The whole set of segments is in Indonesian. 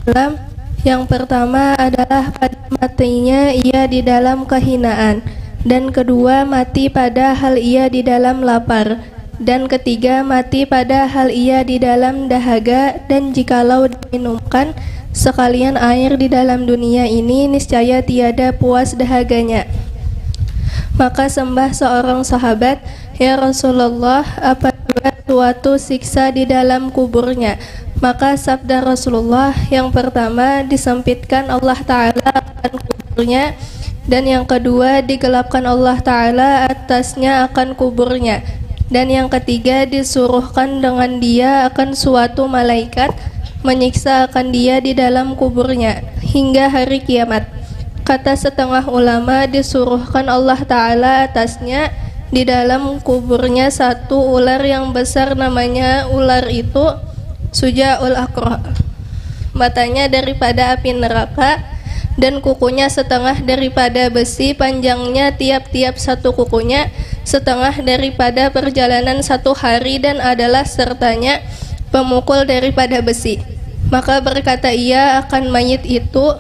wasallam. Yang pertama adalah pada matinya ia di dalam kehinaan, dan kedua mati pada hal ia di dalam lapar, dan ketiga mati pada hal ia di dalam dahaga. Dan jikalau diminumkan sekalian air di dalam dunia ini, niscaya tiada puas dahaganya. Maka sembah seorang sahabat, "Ya Rasulullah, apabila suatu siksa di dalam kuburnya?" Maka sabda Rasulullah, "Yang pertama disempitkan Allah Ta'ala akan kuburnya, dan yang kedua digelapkan Allah Ta'ala atasnya akan kuburnya, dan yang ketiga disuruhkan dengan dia akan suatu malaikat menyiksa akan dia di dalam kuburnya hingga hari kiamat." Kata setengah ulama, disuruhkan Allah Ta'ala atasnya di dalam kuburnya satu ular yang besar, namanya ular itu Suja'ul Aqra. Matanya daripada api neraka, dan kukunya setengah daripada besi, panjangnya tiap-tiap satu kukunya setengah daripada perjalanan satu hari, dan adalah sertanya pemukul daripada besi. Maka berkata ia akan mayit itu,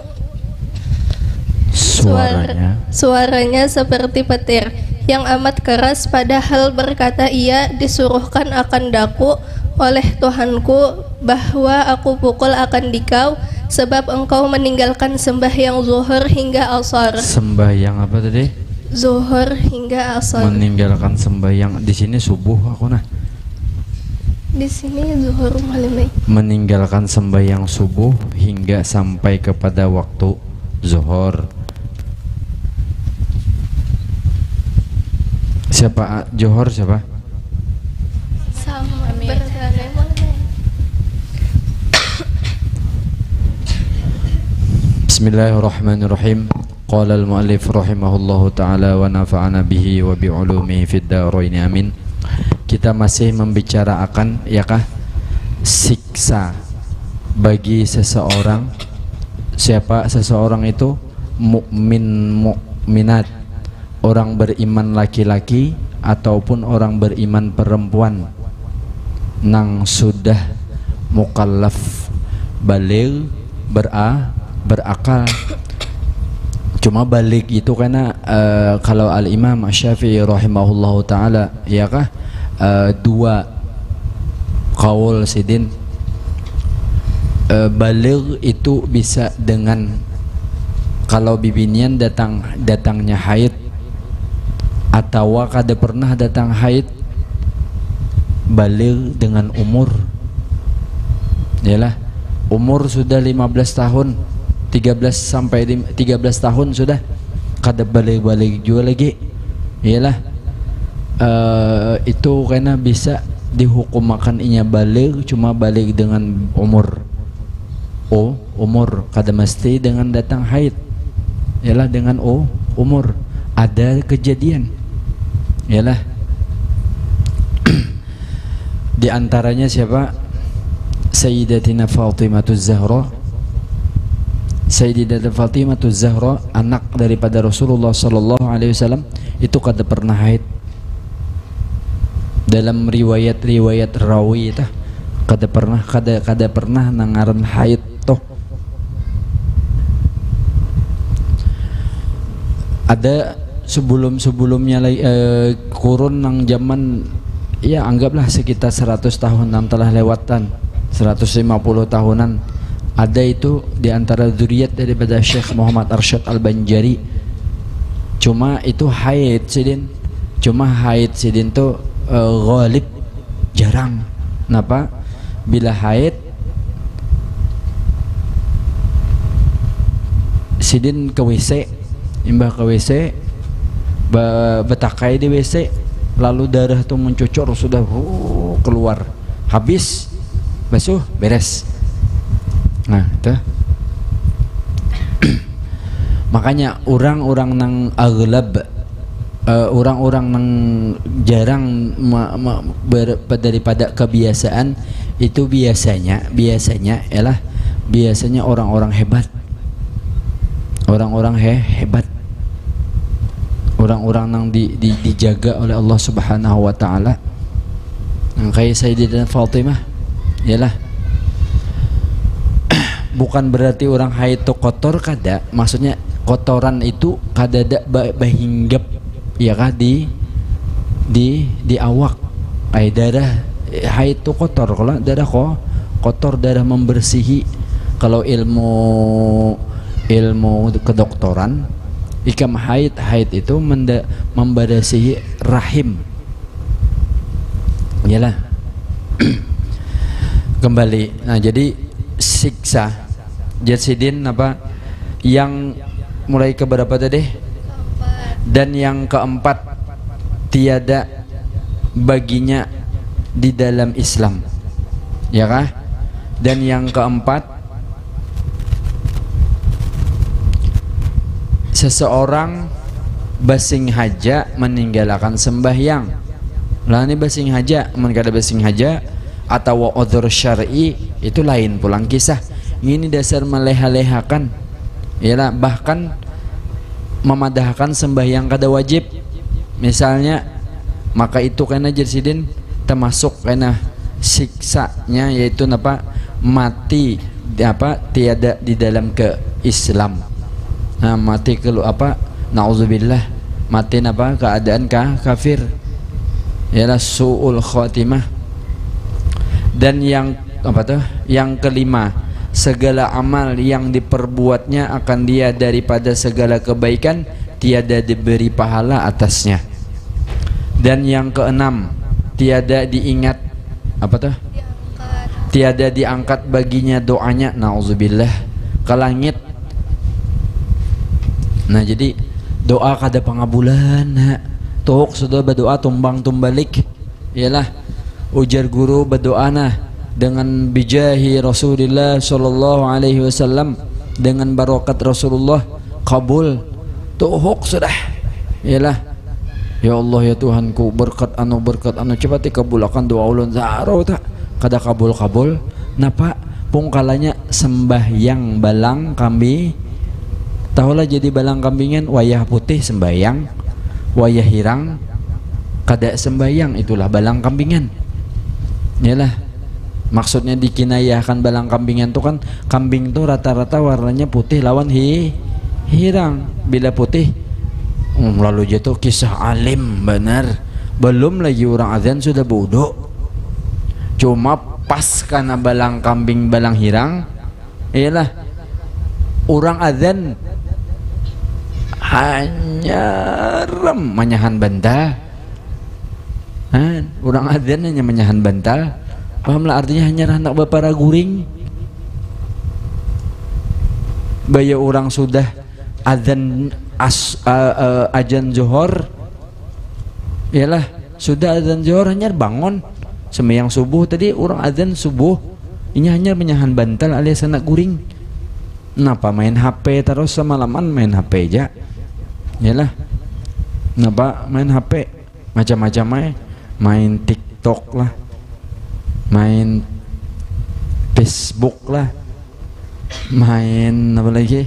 suaranya seperti petir yang amat keras, padahal berkata ia disuruhkan akan daku oleh Tuhanku bahwa aku pukul akan dikau, sebab engkau meninggalkan sembahyang zuhur hingga asar. Sembahyang apa tadi? Zuhur hingga asar. Meninggalkan sembahyang. Di sini subuh aku nah. Di sini zuhur malam. Meninggalkan sembahyang subuh hingga sampai kepada waktu zuhur. Siapa Johor siapa? Sama Bismillahirrahmanirrahim. Qala al-mu'allif rahimahullahu ta'ala wa nafa'ana bihi wa bi'ulumihi fid dharain amin. Kita masih membicarakan siksa bagi seseorang. Siapa seseorang itu? Mukminat, orang beriman laki-laki ataupun orang beriman perempuan nang sudah mukallaf baligh, berakal. Cuma balik itu karena kalau Al-Imam Syafi'i rahimahullahu ta'ala dua qaul sidin. Balik itu bisa dengan kalau bibinian datangnya haid, atau kada pernah datang haid. Balik dengan umur, yalah umur sudah 15 tahun, 13 sampai 13 tahun sudah kada balik juga lagi, yalah itu karena bisa dihukum makan inya balik, cuma balik dengan umur. Umur kada mesti dengan datang haid, yalah dengan umur. Ada kejadian, yalah di antaranya siapa? Sayyidatina Fatimah Zahra. Sayyidatina Fatimah Zahra, anak daripada Rasulullah sallallahu alaihi wasallam, itu kada pernah haid. Dalam riwayat rawi itu kada pernah nangaran haid toh. Ada sebelumnya kurun nang zaman ya anggaplah sekitar 100 tahun yang telah lewatan, 150 tahunan. Ada itu diantara zuriat daripada Syekh Muhammad Arsyad Al-Banjari. Cuma itu haid sidin. Cuma haid sidin tuh ghalib, jarang. Kenapa? Bila haid sidin ke WC, imbah ke WC, betakai di WC, lalu darah tuh mencucur, sudah keluar, habis basuh beres. Nah itu makanya orang-orang nang aglab, orang-orang nang jarang daripada kebiasaan itu biasanya orang-orang hebat, orang-orang hebat, orang-orang yang dijaga oleh Allah Subhanahu wa taala. Kayak Sayyidatina Fatimah, yalah bukan berarti orang haid itu kotor kada, maksudnya kotoran itu kada ada bahinggap ya kah di awak. Darah haid itu kotor, kalau darah kotor, darah membersihi. Kalau ilmu kedokteran ikam haid itu membersihi rahim. Yalah. Kembali. Nah, jadi siksa Jasidin apa yang mulai ke berapa tadi? Dan yang keempat, tiada baginya di dalam Islam, ya kah? Dan yang keempat, seseorang basing haja meninggalkan sembahyang. Lah ini basing haja, kada basing haja atau udhur syar'i itu lain pulang kisah. Ini dasar meleha-lehakan, yalah, bahkan memadahkan sembahyang kada wajib misalnya, maka itu karena Jasidin termasuk karena siksanya, yaitu apa, mati apa tiada di dalam ke Islam. Nah, mati kalau apa, nauzubillah, mati apa keadaan kafir, ialah su'ul khatimah. Dan yang apa tuh, yang kelima, segala amal yang diperbuatnya akan dia daripada segala kebaikan, tiada diberi pahala atasnya. Dan yang keenam, tiada diingat apa tuh, tiada diangkat baginya doanya, nauzubillah, ke langit. Nah, jadi doa kada pangabulan, tok sudah berdoa tumbang tumbalik, ialah ujar guru berdoa nah dengan bijahi Rasulullah sallallahu alaihi wasallam, dengan barokat Rasulullah kabul tuhuk sudah, ialah ya Allah ya Tuhanku, berkat anu cepat dikabulkan doa ulun zaro tak kada kabul napa pungkalanya sembahyang balang kami. Tahulah jadi balang kambingan, wayah putih sembahyang, wayah hirang kada sembahyang, itulah balang kambingan. Yalah, maksudnya dikinayahkan balang kambingan tuh kan, kambing tuh rata-rata warnanya putih lawan hirang. Bila putih lalu jatuh kisah alim benar, belum lagi orang azan sudah bodoh. Cuma pas karena balang kambing balang hirang, iyalah orang azan hanya menyahan bantal. Orang azan hanya menyahan bantal, pahamlah artinya hanya hendak bapara guring. Baya orang sudah azan ajan johor, ialah sudah azan johor hanya bangun sembahyang subuh tadi, orang azan subuh ini hanya menyahan bantal alias anak guring. Napa main HP terus semalaman main HP aja, ialah napa main HP macam-macam, main TikTok lah, main Facebook lah, main apa lagi,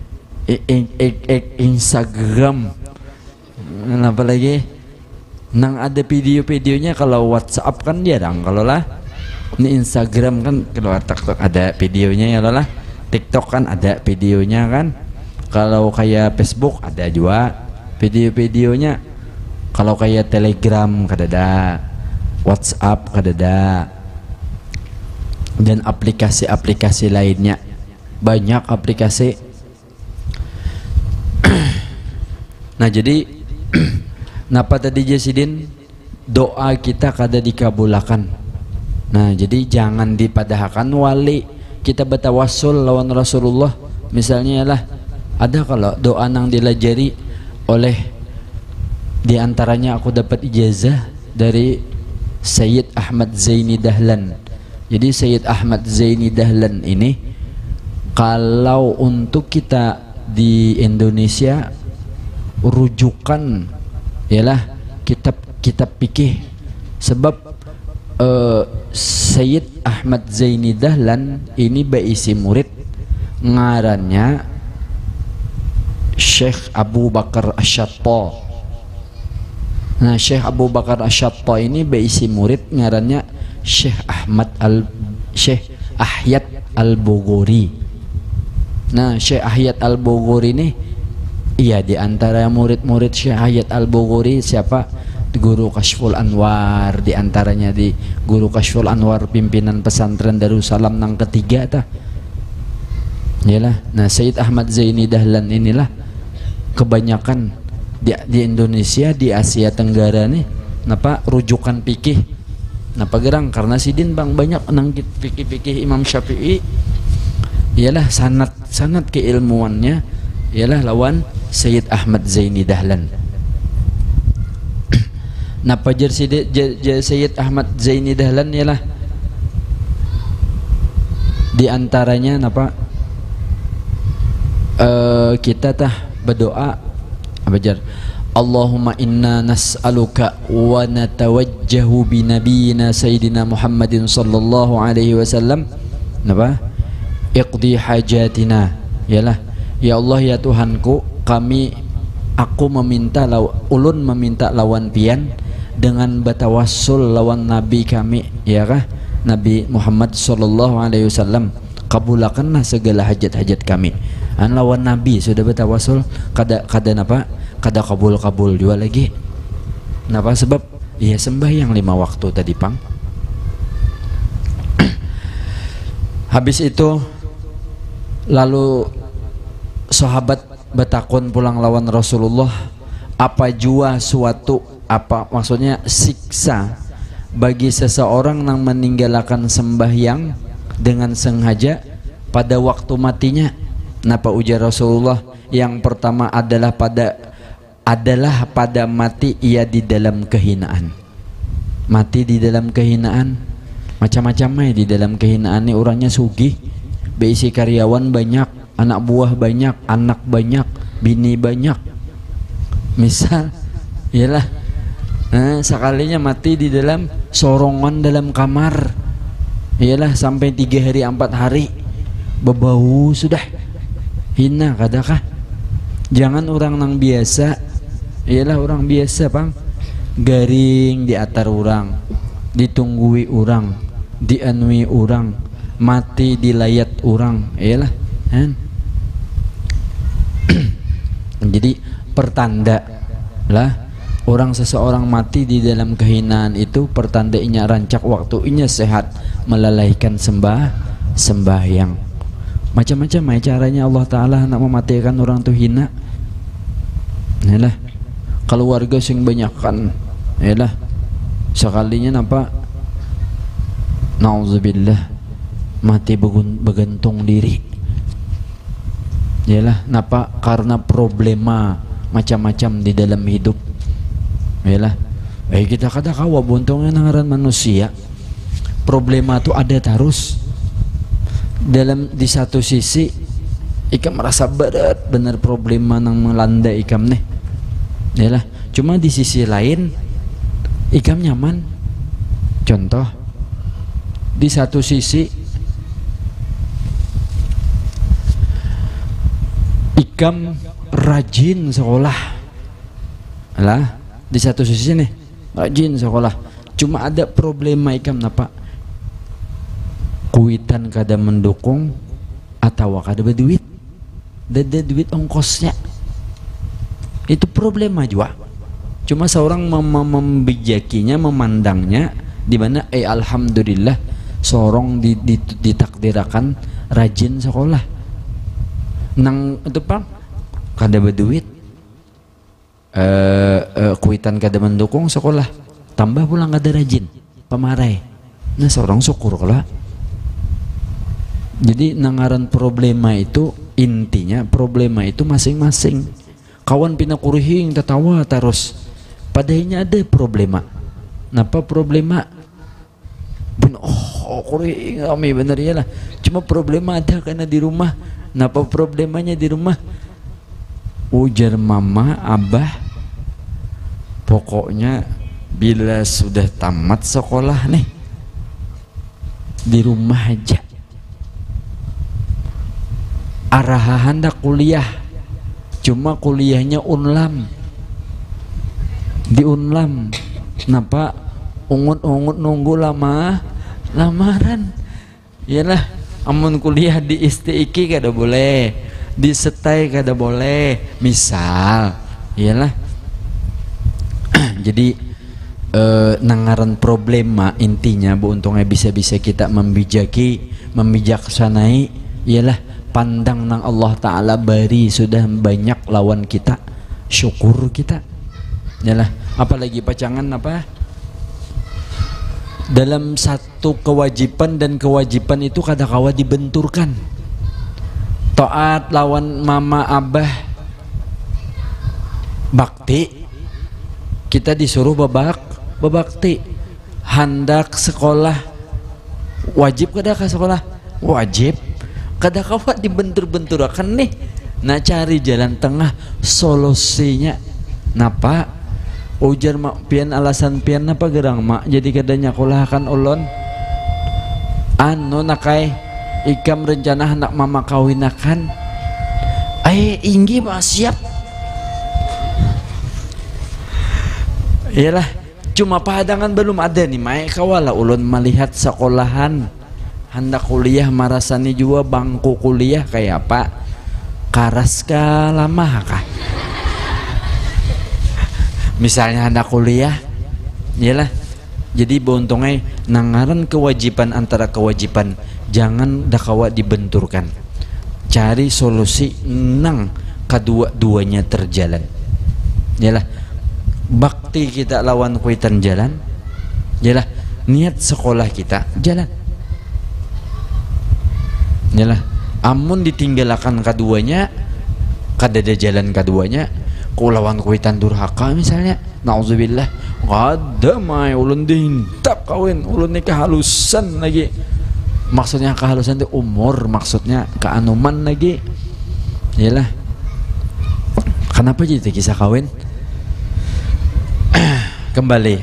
Instagram, apa lagi, nang ada video-videonya. Kalau WhatsApp kan jarang, kalau lah ini Instagram kan kalau TikTok ada videonya ya lah, TikTok kan ada videonya kan, kalau kayak Facebook ada juga video-videonya, kalau kayak Telegram kadada, WhatsApp kadada, dan aplikasi-aplikasi lainnya banyak aplikasi. Nah, jadi napa tadi Jasidin, doa kita kada dikabulakan. Nah, jadi jangan dipadahkan wali kita bertawassul lawan Rasulullah. Misalnya lah ada kalau doa nang dilajari oleh diantaranya aku dapat ijazah dari Sayyid Ahmad Zaini Dahlan. Jadi Sayyid Ahmad Zaini Dahlan ini kalau untuk kita di Indonesia rujukan ialah kitab fikih, sebab Sayyid Ahmad Zaini Dahlan ini berisi murid ngarannya Syekh Abu Bakar Ash-Shatta. Nah, Syekh Abu Bakar Ash-Shatta ini berisi murid ngarannya Syekh Ahyat Al-Bughuri. Nah, Syekh Ahyad Al-Bughuri ini, iya, di antara murid-murid Syekh Ahyad Al-Bughuri siapa? Guru Kashful Anwar, di antaranya di Guru Kashful Anwar pimpinan pesantren Darussalam nang ketiga tah. Yalah. Nah, Sayyid Ahmad Zaini Dahlan inilah kebanyakan di Indonesia, di Asia Tenggara nih napa rujukan fikih. Napa gerang karena sidin bang banyak nang fikih-fikih Imam Syafi'i. Ialah sanad keilmuannya ialah lawan Sayyid Ahmad Zaini Dahlan. Napa jer Sayyid Ahmad Zaini Dahlan ialah di antaranya napa kita tah berdoa apa jar, Allahumma inna nas'aluka wa natawajjahu bi nabiyyina sayyidina Muhammadin sallallahu alaihi wasallam napa iqdi hajatina, yalah ya Allah ya Tuhanku, aku meminta ulun meminta lawan pian dengan bertawassul lawan nabi kami, ya kah, Nabi Muhammad sallallahu alaihi wasallam, kabulakanlah segala hajat-hajat kami. An lawan nabi sudah bertawassul kada napa kada kabul juga lagi. Napa sebab ya sembahyang 5 waktu tadi pang. Habis itu lalu sahabat bertakun pulang lawan Rasulullah, apa jua suatu apa maksudnya siksa bagi seseorang yang meninggalkan sembahyang dengan sengaja pada waktu matinya. Napa ujar Rasulullah? Yang pertama adalah pada mati ia di dalam kehinaan. Mati di dalam kehinaan macam-macam di dalam kehinaan ini orangnya sugih, beisi karyawan banyak, anak buah banyak, anak banyak, bini banyak. Misal ialah sekalinya mati di dalam sorongan dalam kamar, ialah sampai 3 hari 4 hari berbau sudah hina kadakah. Jangan orang nang biasa, ialah orang biasa bang garing di atar orang, ditunggui orang, dianui orang, mati di layat orang, ialah jadi pertanda lah orang seseorang mati di dalam kehinaan itu pertandanya rancak waktunya sehat melalaikan sembahyang. Macam-macam caranya Allah Ta'ala nak mematikan orang tu hina. Yalah keluarga sing banyakan, yalah sekalinya napa nauzubillah mati bergantung diri. Yalah napa karena problema macam-macam di dalam hidup. Yalah, kita kata kawa buntungnya nangaran manusia. Problema itu ada terus. Di satu sisi ikam merasa berat benar problema yang melanda ikam nih. Yalah, cuma di sisi lain ikam nyaman. Contoh, di satu sisi ikam rajin sekolah. Lah di satu sisi nih rajin sekolah, cuma ada problema ikam napa kuitan kada mendukung atau kada berduit, ada duit ongkosnya, itu problema juga. Cuma seorang membijakinya, memandangnya di mana alhamdulillah seorang ditakdirakan rajin sekolah nang itu pang kada berduit, kuitan kada mendukung sekolah, tambah pulang kada rajin pemarai. Nah seorang syukur lah. Jadi nangaran problema itu intinya problema itu masing-masing. Kawan pina kurihing tertawa terus, padahal ada problema. Napa problema? Kurihing kami bener ya lah. Cuma problema ada karena di rumah. Napa problemanya di rumah? Ujar mama, abah, pokoknya bila sudah tamat sekolah nih di rumah aja. Arahan dah kuliah, cuma kuliahnya unlam, di unlam. Napa ungut nunggu lamaran? Yalah amun kuliah di ISTIQ kada boleh, di setai kada boleh, misal iyalah. Jadi nangaran problema intinya bu, untungnya bisa-bisa kita membijaksanai ialah pandang nang Allah Ta'ala bari sudah banyak lawan kita, syukur kita ialah. Apalagi pacangan apa dalam satu kewajiban, dan kewajiban itu kadang-kala dibenturkan. Taat lawan mama abah bakti, kita disuruh babakti. Hendak sekolah wajib kada ke sekolah, wajib. Kadang-kala dibentur-benturakan nih. Nah cari jalan tengah solusinya napa? Ujar mak pian alasan pian apa gerang mak jadi kadanya kulahkan ulon anu nakai ikam rencana anak mama kawinakan inggi mak siap. Iyalah, cuma padangan belum ada nih mae kawala ulun melihat sekolahan hendak kuliah marasani juga bangku kuliah kayak apa karas ka lama kah misalnya hendak kuliah. Iyalah, jadi beuntungnya nangaran kewajiban antara kewajiban jangan dakawa dibenturkan, cari solusi nang kedua-duanya terjalan. Iyalah, bakti kita lawan kuitan jalan, iyalah niat sekolah kita jalan. Iyalah, amun ditinggalakan keduanya kadada jalan keduanya kulawan kuitan durhaka misalnya, nauzubillah, kada mai ulun dihintap kawin, ulun nikah halusan lagi. Maksudnya kehalusan itu umur, maksudnya keanuman lagi. Iyalah, kenapa jadi kisah kawin? Kembali.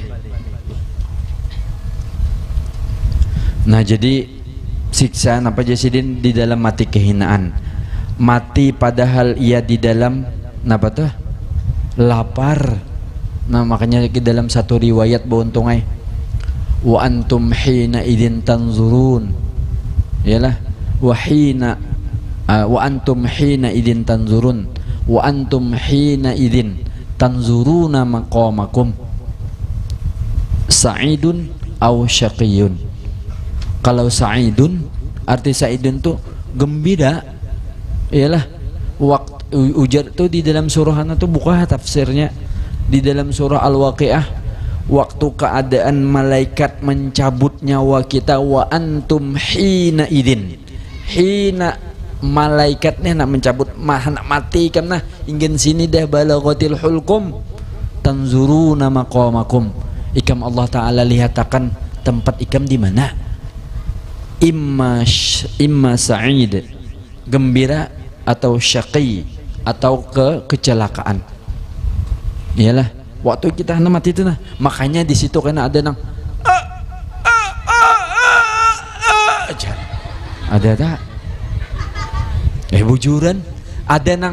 Nah jadi siksaan apa jasidin di dalam mati kehinaan, mati padahal ia di dalam napa tuh lapar. Nah makanya di dalam satu riwayat beuntungai wa antum hina idin tanzurun, iyalah wa antum hina idin tanzurun wa antum hina idin tanzuruna maqamakum sa'idun aw syaqiyun. Kalau sa'idun, arti sa'idun tuh gembira, iyalah waktu ujar tuh di dalam surah itu buka tafsirnya di dalam surah Al-Waqiah, waktu keadaan malaikat mencabut nyawa kita, wa antum hina idin, hina malaikatnya nak mencabut nak mati karena ingin sini dah balaghatil hulqum tanzuruna maqamakum, ikam Allah Ta'ala lihatakan tempat ikam di mana, imma sa'id gembira atau syaqi atau kecelakaan. Iyalah, waktu kita mati itu nah, makanya di situ karena ada nang ada tak bujuran, ada nang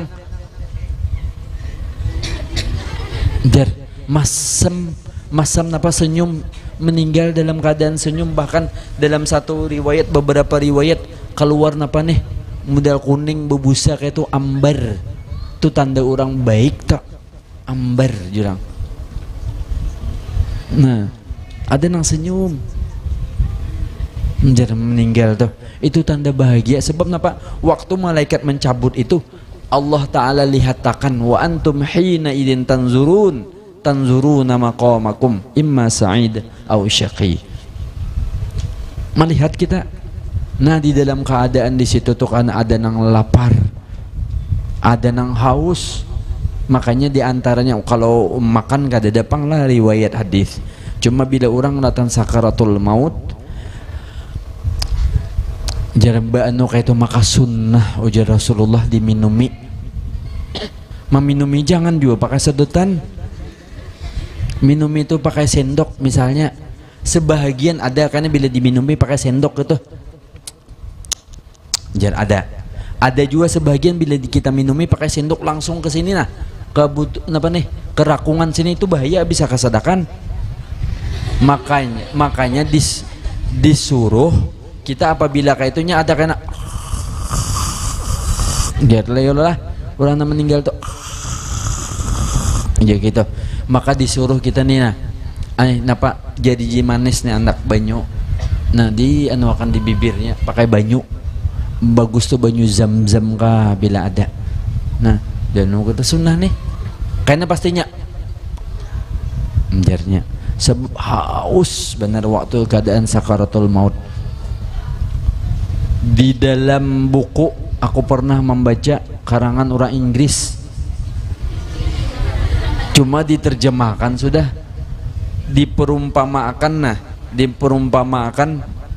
der masam napa senyum, meninggal dalam keadaan senyum. Bahkan dalam satu riwayat, beberapa riwayat keluar napa nih modal kuning bebusa kayak itu ambar, itu tanda orang baik tak, ambar jurang. Nah ada nang senyum menjadi meninggal tuh, itu tanda bahagia. Sebab napa? Waktu malaikat mencabut itu Allah Ta'ala lihatakan wa antum hina idin tanzuruna maqamakum imma sa'id aw syaqi, melihat kita. Nah di dalam keadaan di situ tuh kan ada nang lapar, ada nang haus. Makanya diantaranya kalau makan kada dapang lah riwayat hadis. Cuma bila orang datang sakaratul maut, jaramba anu kayak itu maka sunnah ujar Rasulullah diminumi. Meminumi jangan juga pakai sedotan. Minum itu pakai sendok misalnya. Sebahagian ada karena bila diminumi pakai sendok itu. Ada juga sebagian bila kita minumi pakai sendok langsung ke sini nah, ke kerakungan sini, itu bahaya, bisa kesadakan. Makanya disuruh kita apabila kaitunya ada kena dia lah orang yang meninggal tuh ya gitu, maka disuruh kita nih nah napa jadi jimanis nih anak banyu, nah di anu akan di bibirnya pakai banyu bagus tuh banyu zam-zam kah bila ada, nah dan kita sunnah nih karena pastinya menjarnya sebab haus benar waktu keadaan sakaratul maut. Di dalam buku aku pernah membaca karangan orang Inggris, cuma diterjemahkan sudah diperumpamakan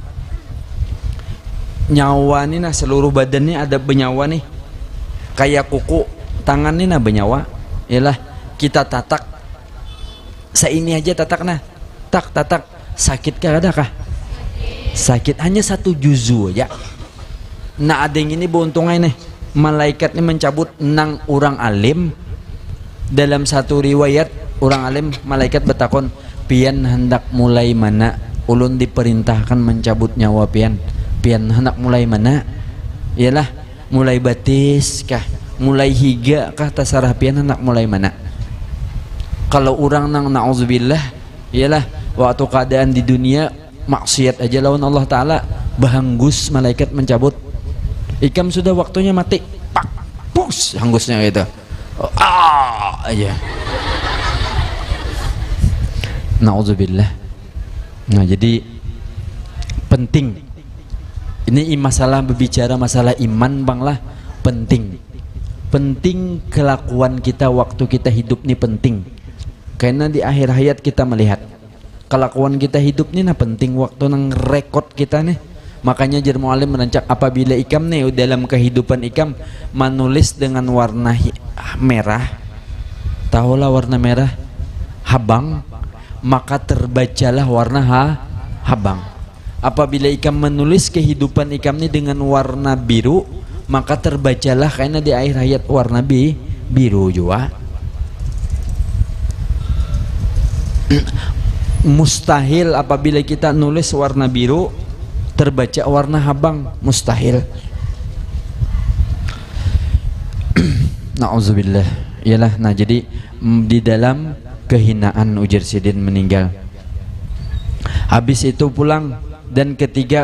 nyawa nih nah seluruh badannya ada benyawa nih kayak kuku tangan nih nah benyawa, ialah kita tatak seini aja tatak nah tatak sakit kah ada kah sakit hanya satu juzu aja. Nah ada yang ini beuntungan nih malaikat ini mencabut nang orang alim. Dalam satu riwayat orang alim malaikat bertakon pian hendak mulai mana, ulun diperintahkan mencabut nyawa pian hendak mulai mana, ialah mulai batis kah mulai higa kah tasarah pian hendak mulai mana. Kalau orang nang na'udzubillah ialah waktu keadaan di dunia maksiat aja lawan Allah Ta'ala bahanggus malaikat mencabut ikam sudah waktunya mati pak pus hanggusnya gitu aja na'udzubillah. Nah jadi penting ini masalah berbicara masalah iman bang lah penting kelakuan kita waktu kita hidup nih penting karena di akhir hayat kita melihat kelakuan kita hidup nih nah penting waktu nang rekod kita nih. Makanya Jar Mu'alim merancak apabila ikam nih dalam kehidupan ikam menulis dengan warna merah, tahulah warna merah habang, maka terbacalah warna habang. Apabila ikam menulis kehidupan ikam nih dengan warna biru, maka terbacalah karena di akhir hayat warna biru juga. Mustahil apabila kita nulis warna biru terbaca warna habang, mustahil. Na'udzubillah. Ialah nah jadi di dalam kehinaan ujar Sidin meninggal. Habis itu pulang dan ketiga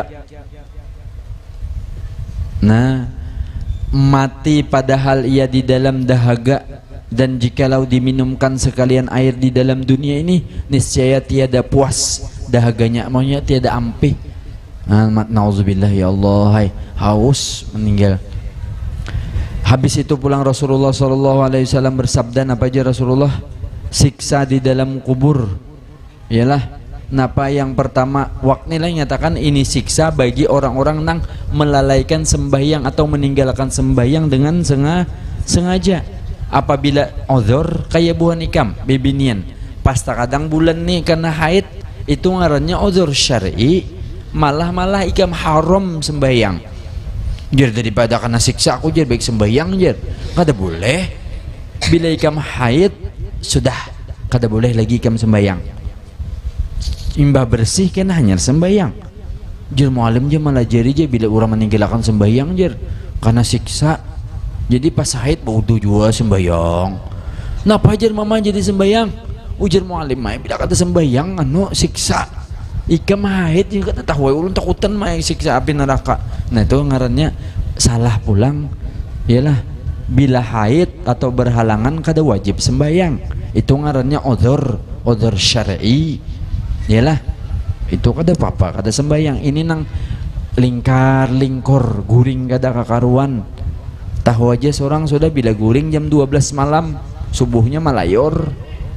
nah mati padahal ia di dalam dahaga, dan jikalau diminumkan sekalian air di dalam dunia ini niscaya tiada puas dahaganya, maunya tiada ampih. Na'udzubillah ya Allah, hai haus meninggal. Habis itu pulang Rasulullah SAW bersabda apa aja Rasulullah, siksa di dalam kubur ialah napa yang pertama waknilah nyatakan ini siksa bagi orang-orang nang melalaikan sembahyang atau meninggalkan sembahyang dengan sengaja. Apabila uzur kayak buah nikam bebinian pas kadang bulan nih karena haid itu ngarannya uzur syar'i, malah ikam haram sembahyang jer daripada kena siksa aku jer baik sembahyang jer kada boleh. Bila ikam haid sudah kada boleh lagi ikam sembahyang, imbah bersih kena hanya sembahyang. Jer Mu'alim je malah jari je bila orang meninggalkan sembahyang jer karena siksa. Jadi pas haid wudu juga sembahyang. Napa ajar mama jadi sembahyang? Ujar Mu'alim mai bila kata sembahyang anu siksa. Ikam haid juga kata tahu ulun takutan mai siksa api neraka. Nah itu ngarannya salah pulang. Ialah bila haid atau berhalangan kada wajib sembahyang. Itu ngarannya uzur syar'i. Ialah itu kada apa-apa kada sembahyang. Ini nang lingkar-lingkor guring kada kakaruan. Tahu aja seorang sudah bila guring jam 12 malam subuhnya malayor.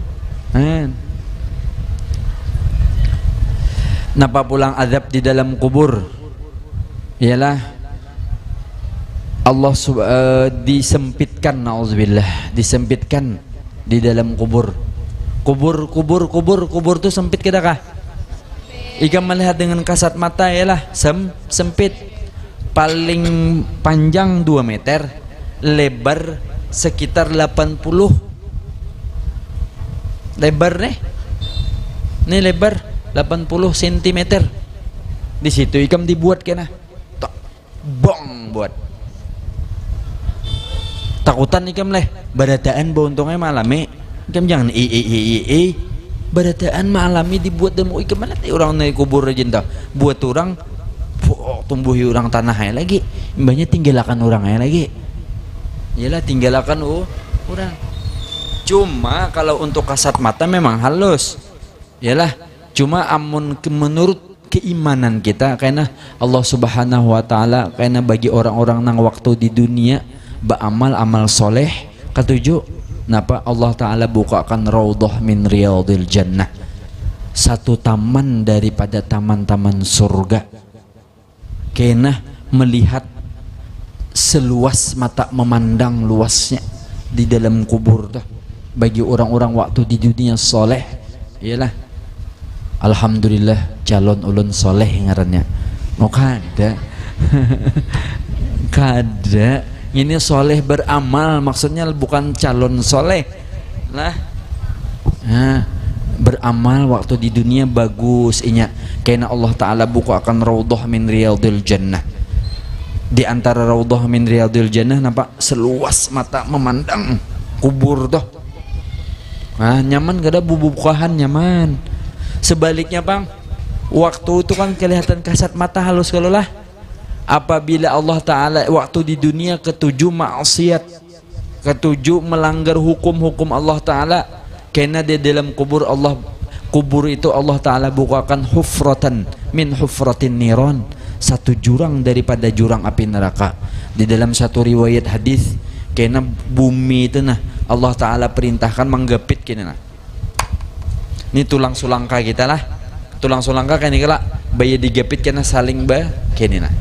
Napa pulang azab di dalam kubur ialah Allah disempitkan, na'udzubillah, disempitkan di dalam kubur. Kubur tuh sempit kita kah? Ikam melihat dengan kasat mata ialah sempit. Paling panjang 2 meter, lebar sekitar 80. Lebar nih lebar 80 cm. Di situ ikam dibuat kena tak bong buat takutan ikam leh badataan bauntongnya malami ikam jangan badataan malami dibuat dan mau ikam mana orang naik kubur aja buat orang tumbuhi orang tanahnya lagi mbaknya tinggalakan orangnya lagi iyalah tinggalakan orang cuma kalau untuk kasat mata memang halus iyalah cuma amun menurut keimanan kita karena Allah Subhanahu wa taala karena bagi orang-orang nang waktu di dunia beramal soleh ketujuh napa Allah taala bukakan raudhah min riyadil jannah satu taman daripada taman-taman surga karena melihat seluas mata memandang luasnya di dalam kubur tuh bagi orang-orang waktu di dunia soleh ialah alhamdulillah calon ulun soleh ngarannya mau kada kada ini soleh beramal maksudnya bukan calon soleh lah nah, beramal waktu di dunia bagus inya karena Allah Ta'ala bukakan raudhah min riyadil jannah di antara raudhah min riyadil jannah nampak seluas mata memandang kubur tuh nah nyaman kada bubukahan nyaman sebaliknya bang waktu itu kan kelihatan kasat mata halus kalau lah apabila Allah Ta'ala waktu di dunia ketujuh maksiat ketujuh melanggar hukum-hukum Allah Ta'ala karena di dalam kubur itu Allah Ta'ala bukakan hufratan min hufratin niron satu jurang daripada jurang api neraka di dalam satu riwayat hadis karena bumi itu nah Allah Ta'ala perintahkan menggepit kini nah ini tulang sulangka kita lah tulang sulangka kan ini lah bayi digepit karena saling kini nah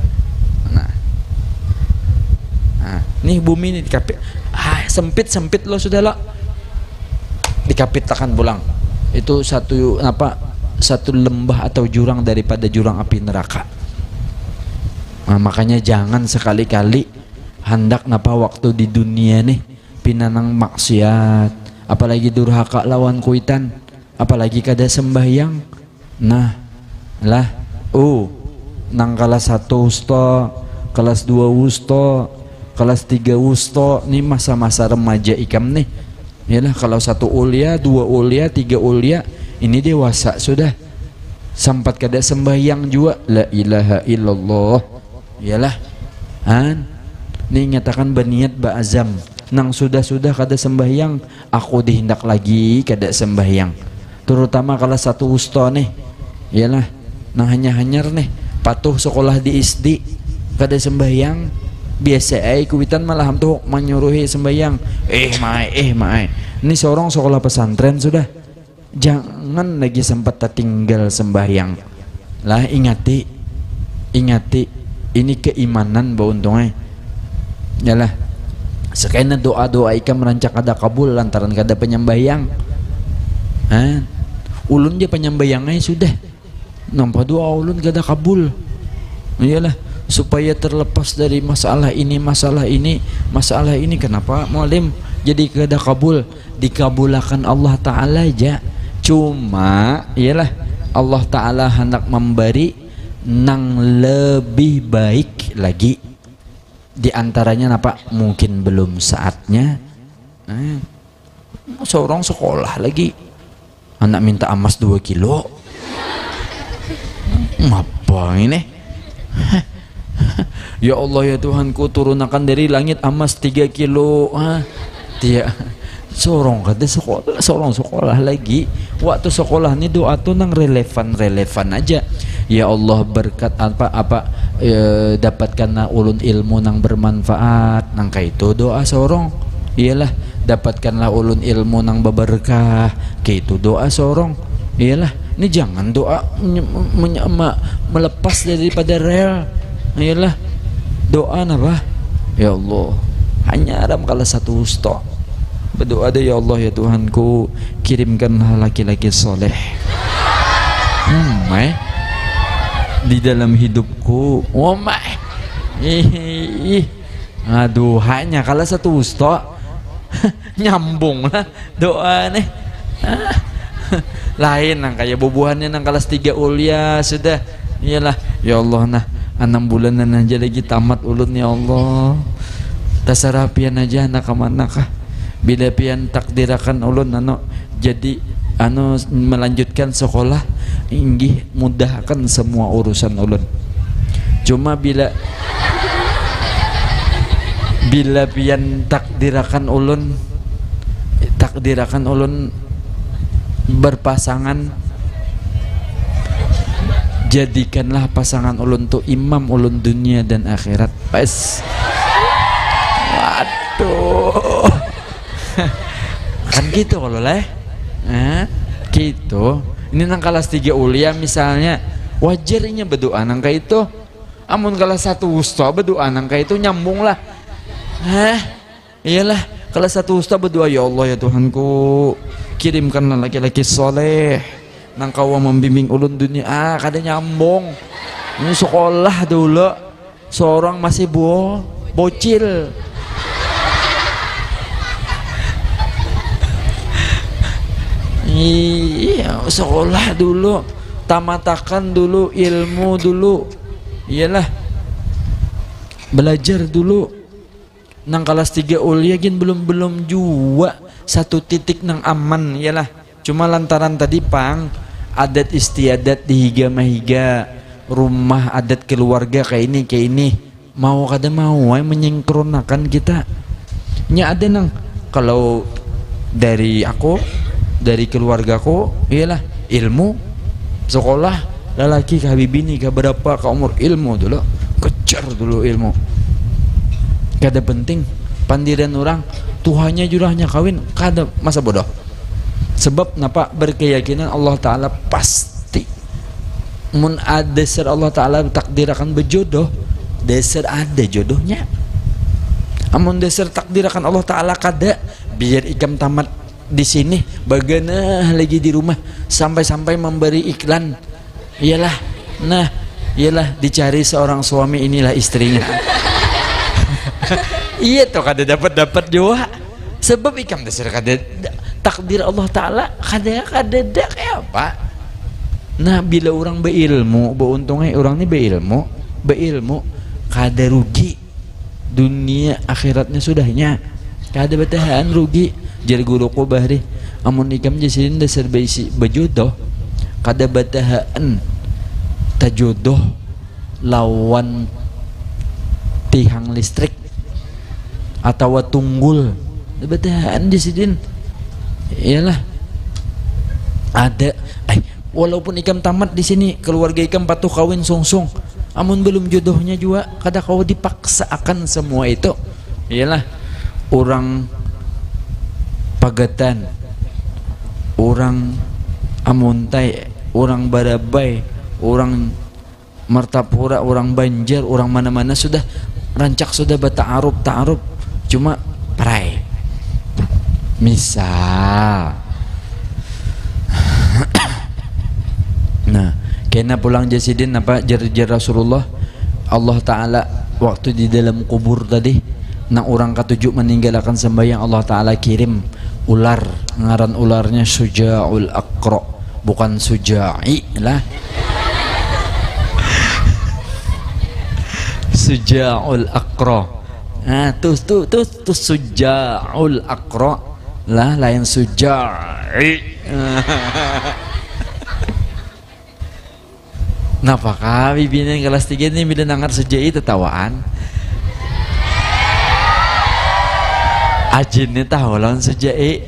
nih bumi ini dikapit sempit lo sudah lo dikapit takan pulang itu satu lembah atau jurang daripada jurang api neraka nah, makanya jangan sekali-kali hendak waktu di dunia nih pinanang maksiat apalagi durhaka lawan kuitan apalagi kada sembahyang nah lah nang kelas 1 wusto kelas 2 wusto kelas 3 wusto nih masa-masa remaja ikam nih yalah kalau 1 ulia 2 ulia 3 ulia ini dewasa sudah sempat kada sembahyang juga la ilaha illallah yalah ini nyatakan berniat ba'azam nang sudah kada sembahyang aku dihindak lagi kada sembahyang terutama kalau 1 wusto nih yalah nang hanya-hanyar nih patuh sekolah di SD kada sembahyang biasa kuitan malah tuh menyuruhi sembahyang mai ini seorang sekolah pesantren sudah jangan lagi sempat tertinggal sembahyang lah ingati ini keimanan bauntongnya yalah sekena doa-doa ikam merancak ada kabul lantaran kada penyembahyang ulun dia penyembahyangnya sudah nampak doa ulun kada kabul iyalah supaya terlepas dari masalah ini kenapa mualim jadi kada kabul dikabulakan Allah Ta'ala aja cuma iyalah Allah Ta'ala hendak memberi nang lebih baik lagi diantaranya mungkin belum saatnya seorang sekolah lagi anak minta emas 2 kilo apa ini ya Allah ya Tuhanku turunkan dari langit emas 3 kilo dia seorang sekolah lagi waktu sekolah ini doa tuh nang relevan aja ya Allah berkat dapatkanlah ulun ilmu nang bermanfaat nang itu doa seorang iyalah dapatkanlah ulun ilmu nang berberkah itu doa seorang iyalah ini jangan doa melepas daripada rel iyalah doa apa ya Allah hanya aram kalau 1 wusto berdoa deh ya Allah ya Tuhanku kirimkanlah laki-laki soleh di dalam hidupku aduh hanya kalau 1 wusto nyambung lah doa nih lain nang kayak bubuhannya nang kelas 3 ulia sudah iyalah Ya Allah nah 6 bulanan aja lagi tamat ulun ya Allah. Tasarapian aja anak kemana kah? Bila pian takdirakan ulun jadi melanjutkan sekolah inggih mudahkan semua urusan ulun. Cuma bila pian takdirakan ulun berpasangan, jadikanlah pasangan ulun tuh imam ulun dunia dan akhirat. Pas waduh kan gitu kalau lah gitu. Ini nang kelas 3 ulia misalnya wajarnya berdoa nangka itu, amun kelas 1 wusta berdoa nangka itu nyambung lah. Iyalah kelas 1 wusta berdoa, ya Allah ya Tuhanku kirimkanlah laki-laki soleh nang kau membimbing ulun dunia. Kada nyambung. Ini sekolah dulu seorang masih bocil. Iya, sekolah dulu, tamatakan dulu ilmu dulu. Iyalah, belajar dulu. Nang kelas 3 ulia gin belum jua satu titik nang aman. Iyalah, cuma lantaran tadi pang adat istiadat dihiga mahiga, rumah adat keluarga kayak ini mau kada mau menyengkronakan kita. Nya ada nang kalau dari aku, dari keluargaku, iyalah ilmu, sekolah, lelaki ke habibini ke berapa ke umur ilmu dulu, kejar dulu ilmu. Kada penting pandiran orang Tuhannya jurahnya kawin, kada masa bodoh. Sebab napa berkeyakinan Allah Ta'ala pasti mun ada dasar Allah Ta'ala takdir akan berjodoh, dasar ada jodohnya. Amun dasar takdir akan Allah Ta'ala kada, biar ikam tamat di sini bagaimana lagi di rumah sampai memberi iklan. Iyalah dicari seorang suami, inilah istrinya. Iya toh kada dapat juga. Sebab ikam dasar kada takdir Allah Ta'ala kada kayak apa. Nah bila orang berilmu, beuntungnya orang ini berilmu kada rugi dunia akhiratnya sudahnya, kada betahan rugi. Jadi guruku bahri amun ikam jasidin dasar baisi bejodoh kada batahaan tajodoh lawan tihang listrik atau tunggul batahaan jasidin. Iyalah ada walaupun ikam tamat di sini keluarga ikam patuh kawin sungsung, amun belum jodohnya juga kada kau dipaksakan semua itu. Iyalah orang Pagatan, orang Amuntai, orang Barabai, orang Martapura, orang Banjar, orang mana-mana sudah rancak sudah ta'aruf, cuma perai misal. Nah kena pulang jasidin apa jar Rasulullah, Allah Ta'ala waktu di dalam kubur tadi nah orang ketujuh meninggalkan sembahyang, Allah Ta'ala kirim ular, ngaran ularnya Suja'ul Aqra, bukan Suja'i lah. Suja'ul Aqra. Nah tuh Suja'ul Aqra lah, lain Suja'i. Napakah bibina yang kelas 3 ini bila nangar Suja'i tertawaan. Ajinnya tahu lawan Suja'i.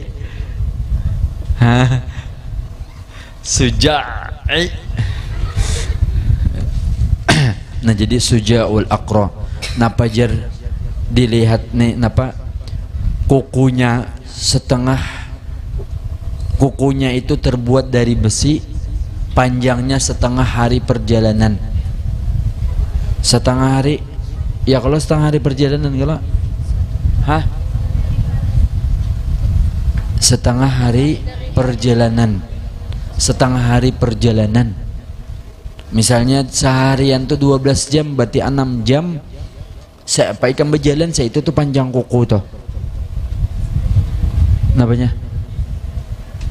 Suja'i. Nah jadi Suja'ul Aqra. Napa jar dilihat nih napa kukunya setengah, kukunya itu terbuat dari besi, panjangnya setengah hari perjalanan. Setengah hari ya, kalau setengah hari perjalanan kalau setengah hari perjalanan, misalnya seharian tuh 12 jam berarti 6 jam saya ikan berjalan, saya itu tuh panjang kuku tuh.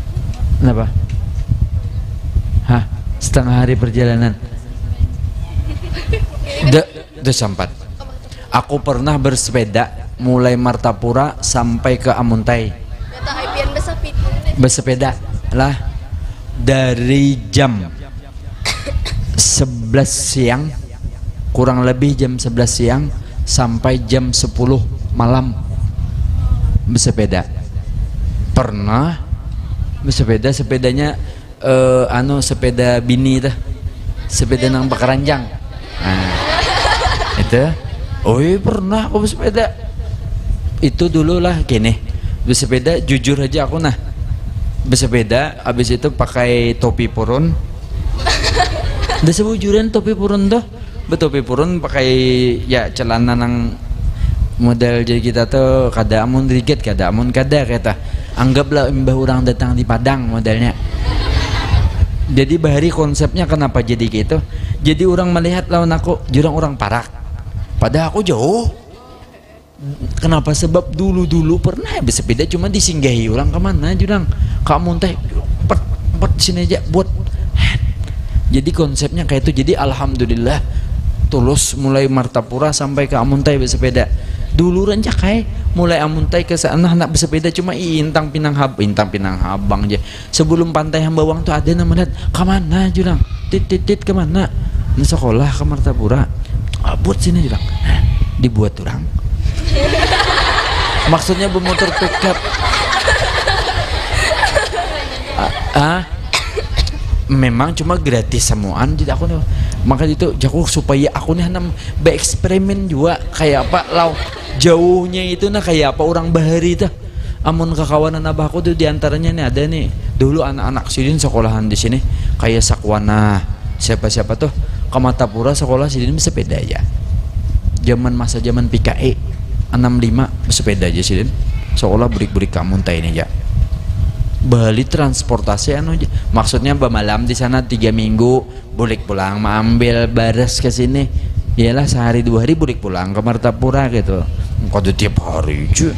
Kenapa setengah hari perjalanan Desampat. Aku pernah bersepeda mulai Martapura sampai ke Amuntai. Bersepeda lah dari jam 11 siang, kurang lebih jam 11 siang sampai jam 10 malam bersepeda. Pernah bersepeda, sepedanya sepeda bini tuh, sepeda nang Bakaranjang. Nah, itu, pernah aku bersepeda. Itu dulu lah gini, bersepeda jujur aja aku bersepeda, habis itu pakai topi purun. Udah sebujuran topi purun tuh, betopi purun pakai ya celana nang model jadi kita tuh kada amun dikit kada amun kada kata. Anggaplah mbah orang datang di Padang modelnya. Jadi bahari konsepnya kenapa jadi gitu? Jadi orang melihat lawan aku jurang orang Parak. Padahal aku jauh. Kenapa? Sebab dulu pernah bersepeda cuma disinggahi orang kemana jurang? Kamu teh empat sini aja buat. Jadi konsepnya kayak itu. Jadi alhamdulillah tulus mulai Martapura sampai ke Amuntai bersepeda. Dulu rancak kayak mulai Amuntai ke sana anak bersepeda cuma Intang Pinang Habang aja. Sebelum pantai Hambawang tuh ada nama lihat kemana jurang? Tit kemana? Nah, sekolah ke Martapura. Buat sini jurang. Dibuat orang. Maksudnya bermotor pickup. Memang cuma gratis semuaan jadi aku nih, maka itu jago supaya aku nih bereksperimen juga kayak apa jauhnya itu kayak apa orang bahari itu. Amun kekawanan abahku tuh diantaranya nih ada nih dulu anak-anak sidin sekolahan di sini kayak Sakwana siapa tuh ke Martapura sekolah sidin bersepeda aja. Zaman PKE 65 bersepeda aja sidin sekolah burik kamu entah ini aja. Bali transportasi maksudnya bermalam di sana 3 minggu boleh pulang ambil bares ke sini iyalah sehari 2 hari boleh pulang ke Martapura gitu kode tiap hari cuy.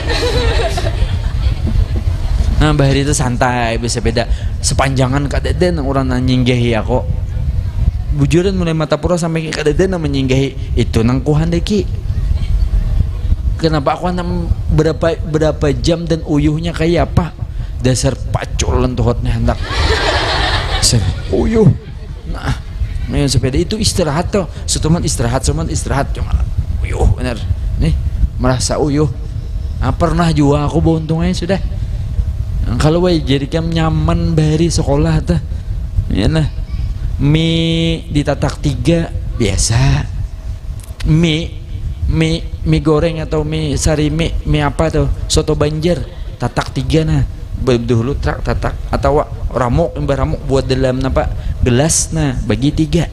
Nah bahari itu santai bersepeda sepanjangan kadeden orang nyinggahi aku bujuran mulai Martapura sampai ke kadeden menyinggahi itu nang kuhan deki. Kenapa aku berapa jam dan uyuhnya kayak apa? Dasar paculan tuh hotnya hendak uyuh. Nah main sepeda itu istirahat tuh seteman istirahat cuma uyuh bener nih merasa uyuh. Pernah juga aku beruntungnya sudah kalau jadi kan nyaman dari sekolah tuh ya nah mie ditatak 3 biasa mie goreng atau mie sari mie apa tuh soto Banjar tatak 3 nah dulu tatak atau ramuk buat dalam apa gelas nah bagi 3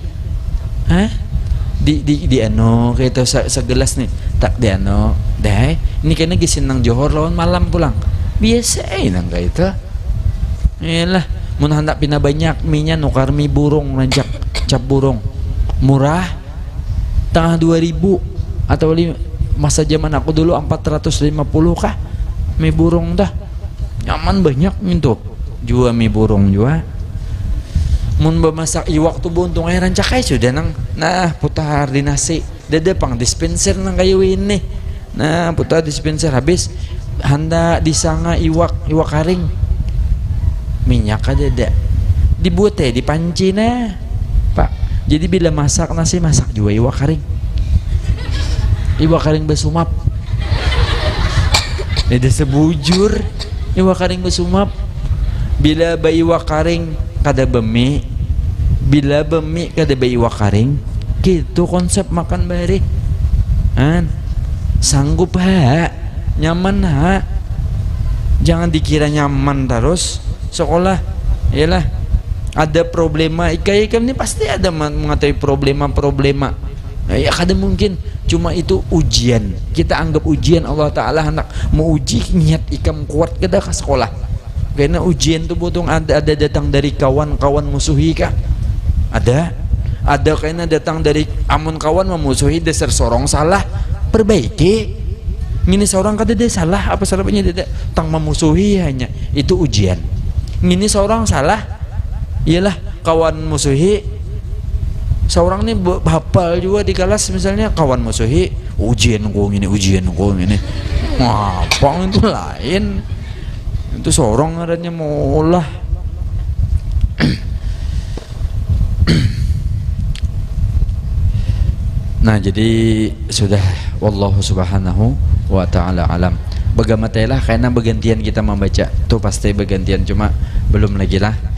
di ano kayak itu segelas nih tak di ano deh ini kayaknya gisin nang Johor lawan malam pulang biasa nang kayak itu iyalah mun hendak pina banyak minyak nukar mie burung rancak cap burung murah tengah 2000 atau masa zaman aku dulu 450 kah mie burung dah nyaman banyak gitu jua mie burung jua mun bemasak iwak tuh buntung air rancak kayak sudah nah putar di nasi dada pang dispenser nang kayu ini nah putar dispenser habis handa disanga iwak karing minyak aja dada dibuat di panci nah pak jadi bila masak nasi masak juga iwak karing bersumap dada sebujur iwak karing bersumap bila bayi iwak karing kada bemi bila bemi kada bayi iwak karing gitu konsep makan bari sanggup nyaman jangan dikira nyaman terus sekolah iyalah ada problema ikan ini pasti ada mengatasi problema ya kada mungkin cuma itu ujian kita anggap ujian Allah Ta'ala hendak mau uji niat ikam kuat kada ke sekolah karena ujian itu butuh ada datang dari kawan musuhi kah ada kayaknya datang dari amun kawan memusuhi dasar sorong salah perbaiki ini seorang kada dia salah apa salahnya dia tang memusuhi hanya itu ujian ini seorang salah iyalah kawan musuhi seorang nih hafal juga di kelas, misalnya kawan musuhi ujian kau ini ngapang itu lain, itu seorang adanya maulah. Nah jadi sudah, wallahu subhanahu wa ta'ala alam. Bagamatailah karena bergantian kita membaca, tuh pasti bergantian, cuma belum lagi lah